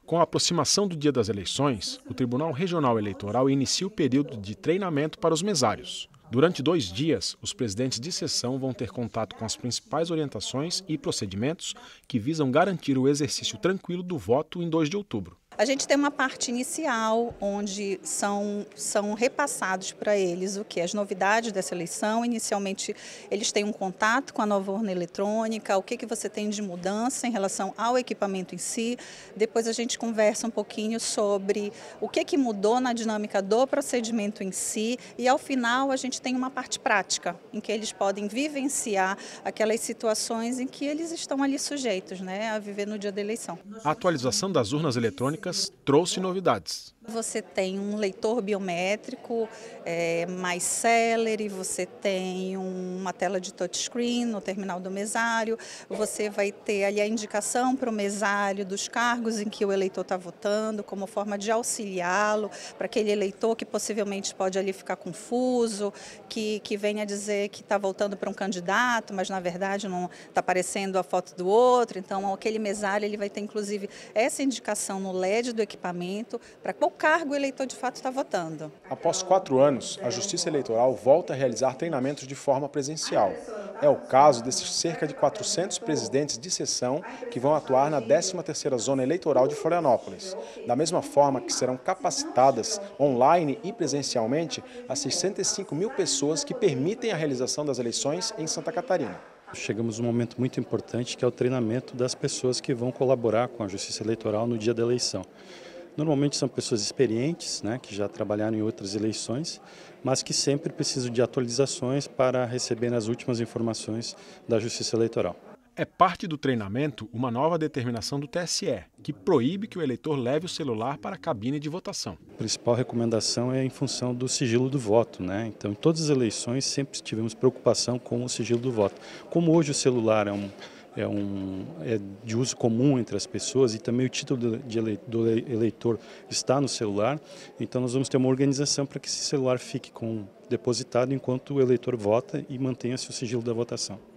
Com a aproximação do dia das eleições, o Tribunal Regional Eleitoral inicia o período de treinamento para os mesários. Durante 2 dias, os presidentes de sessão vão ter contato com as principais orientações e procedimentos que visam garantir o exercício tranquilo do voto em 2 de outubro. A gente tem uma parte inicial onde são repassados para eles o que? As novidades dessa eleição. Inicialmente, eles têm um contato com a nova urna eletrônica, o que você tem de mudança em relação ao equipamento em si. Depois a gente conversa um pouquinho sobre o que mudou na dinâmica do procedimento em si. E ao final a gente tem uma parte prática, em que eles podem vivenciar aquelas situações em que eles estão ali sujeitos, né, a viver no dia da eleição. A atualização das urnas eletrônicas trouxe novidades. Você tem um leitor biométrico mais célere, você tem uma tela de touchscreen no terminal do mesário, você vai ter ali a indicação para o mesário dos cargos em que o eleitor está votando, como forma de auxiliá-lo, para aquele eleitor que possivelmente pode ali ficar confuso, que venha dizer que está votando para um candidato, mas na verdade não está aparecendo a foto do outro. Então aquele mesário ele vai ter inclusive essa indicação no LED do equipamento para qual cargo o eleitor de fato está votando. Após 4 anos, a Justiça Eleitoral volta a realizar treinamentos de forma presencial. É o caso desses cerca de 400 presidentes de sessão que vão atuar na 13ª Zona Eleitoral de Florianópolis. Da mesma forma que serão capacitadas online e presencialmente as 65 mil pessoas que permitem a realização das eleições em Santa Catarina. Chegamos num momento muito importante que é o treinamento das pessoas que vão colaborar com a Justiça Eleitoral no dia da eleição. Normalmente são pessoas experientes, né, que já trabalharam em outras eleições, mas que sempre precisam de atualizações para receber as últimas informações da Justiça Eleitoral. É parte do treinamento uma nova determinação do TSE, que proíbe que o eleitor leve o celular para a cabine de votação. A principal recomendação é em função do sigilo do voto, né? Então, em todas as eleições sempre tivemos preocupação com o sigilo do voto. Como hoje o celular é de uso comum entre as pessoas e também o título do eleitor está no celular, então nós vamos ter uma organização para que esse celular fique depositado enquanto o eleitor vota e mantenha-se o sigilo da votação.